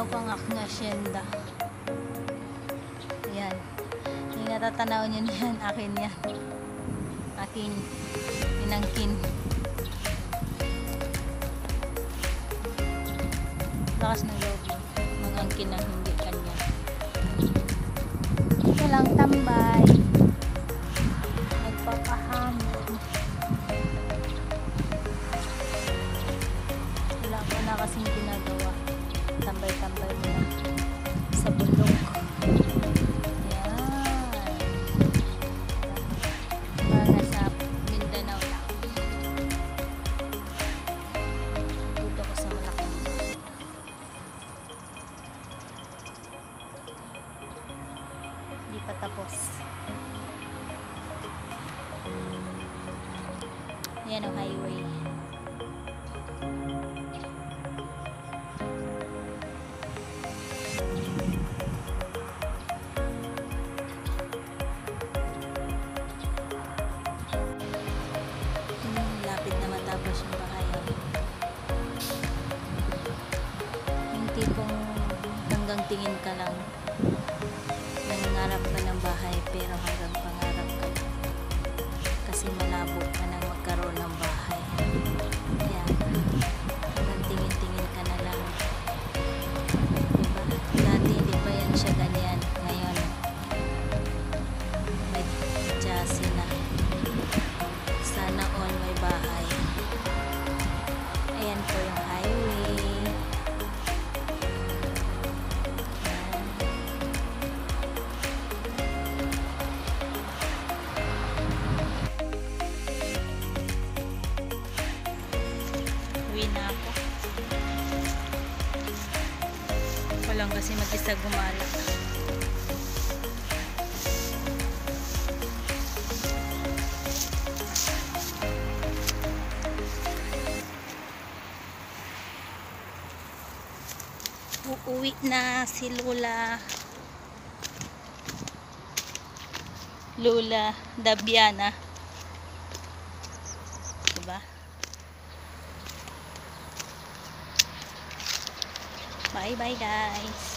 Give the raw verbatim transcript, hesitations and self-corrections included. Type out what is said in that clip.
Tanaw ko ang aking asyenda. Ayan. Yung natatanaw nyo na yan, akin yan. Aking inangkin. Lakas ng loob mo. Mga angkin na hindi kanya. Ito lang tambay. Nagpapahamon. Wala ko na kasing ginagawa. Tambay-tambay mo na sa bundok. Ayan. Para nasa Mindanao lang. Dito ko sa Malacanang. Hindi pa tapos. Ayan ang highway. Lapit na matapos yung bahayan. Yung tipong hanggang tingin ka lang, nangangarap ka ng bahay pero hanggang pangarap ka lang. Kasi malabo ka nang magkaroon ng bahay. Kaya hanggang tingin-tingin ka na lang. Diba? Dati hindi pa yan siya ganyan. Ngayon may chassis na. Sana all may bahay. Ayan po yung highway. Ayan. Uwi na ako. Walang kasi mag-isa gumala. Uuwi na si Lola Lola Dabiana, diba? Bye bye guys.